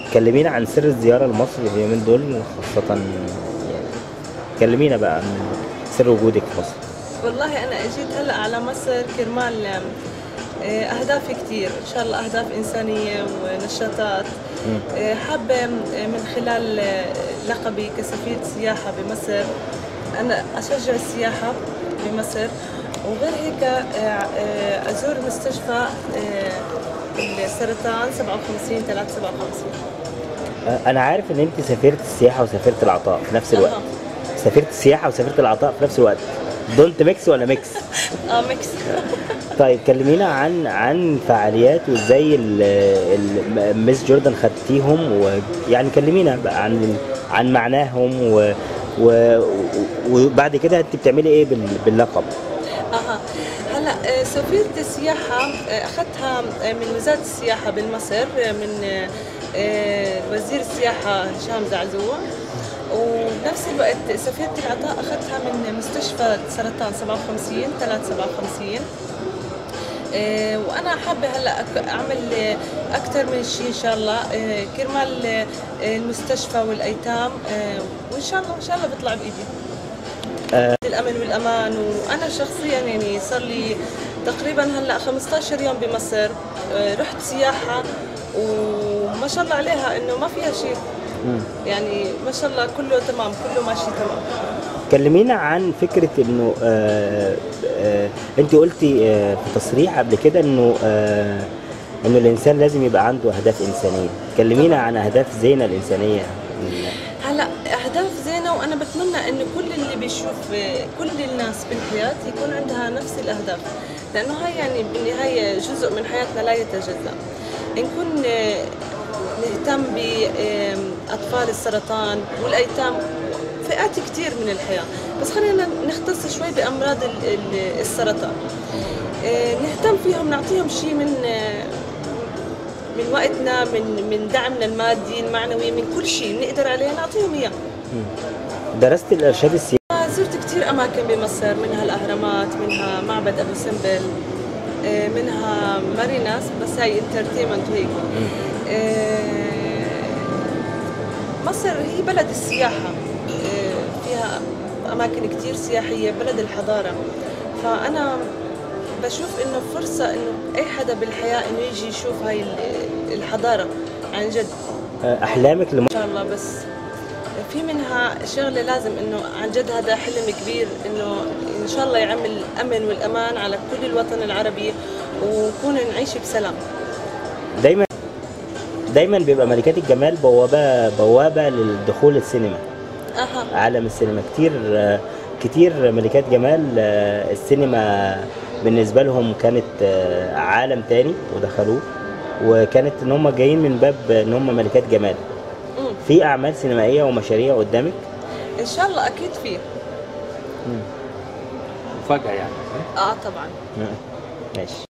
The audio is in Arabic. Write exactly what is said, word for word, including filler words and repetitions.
كلمينا عن سر الزيارة لمصر اليومين دول خاصة، يعني كلمينا بقى عن سر وجودك في مصر. والله أنا أجيت هلأ على مصر كرمال أهداف كتير، إن شاء الله أهداف إنسانية ونشاطات. حابة من خلال لقبي كسفيرة سياحة بمصر أنا أشجع السياحة بمصر، وغير هيك أزور مستشفى السرطان سبعة وخمسين ثلاثة سبعة وخمسين. أنا عارف إن أنت سافرت السياحة وسافرت العطاء في نفس الوقت. أه. سافرت السياحة وسافرت العطاء في نفس الوقت. دونت ميكس ولا ميكس؟ اه ميكس. طيب كلمينا عن عن فعاليات وازاي مس جوردن خدتيهم، ويعني كلمينا بقى عن عن معناهم و وبعد كده انت بتعملي ايه باللقب؟ اها هلا سفيرة السياحة اخذتها من وزارة السياحة بالمصر، من وزير السياحة هشام زعزوع، وبنفس الوقت سفيرة العطاء اخذتها من مستشفى السرطان سبعة وخمسين ثلاثة سبعة وخمسين. وانا حابه هلا اعمل اكثر من شيء ان شاء الله كرمال المستشفى والايتام، وان شاء الله ان شاء الله بيطلع بايدي. أه الامن والامان. وانا شخصيا يعني صار لي تقريبا هلا خمسة عشر يوم بمصر، رحت سياحه وما شاء الله عليها انه ما فيها شيء، يعني ما شاء الله كله تمام، كله ماشي تمام. كلمينا عن فكرة انه آه آه انت قلتي آه في تصريح قبل كده انه آه انه الانسان لازم يبقى عنده اهداف انسانية. كلمينا عن اهداف زينة الانسانية. هلا اهداف زينة، وانا بتمنى انه كل اللي بيشوف كل الناس بالحياة يكون عندها نفس الاهداف، لانه هاي يعني بالنهاية جزء من حياتنا لا يتجزأ. نكون نهتم باطفال السرطان والايتام، فئات كتير من الحياة، بس خلينا نختص شوي بأمراض السرطان. نهتم فيهم، نعطيهم شيء من من وقتنا، من من دعمنا المادي المعنوي، من كل شيء نقدر عليه نعطيهم إياه. درست الإرشاد السياحي؟ زرت كتير أماكن بمصر، منها الأهرامات، منها معبد أبو سمبل، منها ماريناس، بس هاي انترتينمنت وهيك. مصر هي بلد السياحة، فيها أماكن كتير سياحية، بلد الحضارة، فأنا بشوف إنه فرصة إنه أي حدا بالحياة إنه يجي يشوف هاي الحضارة عن جد. أحلامك لم... إن شاء الله، بس في منها شغلة لازم إنه عن جد هذا حلم كبير، إنه إن شاء الله يعمل الأمن والأمان على كل الوطن العربي، ونكون نعيش بسلام. دايما دايما بيبقى ملكات الجمال بوابة بوابة للدخول السينما. أها. عالم السينما كتير كتير ملكات جمال السينما بالنسبة لهم كانت عالم تاني ودخلوه، وكانت ان هم جايين من باب ان هم ملكات جمال. م. في اعمال سينمائية ومشاريع قدامك؟ ان شاء الله اكيد في. مفاجأة يعني. اه طبعا. ماشي.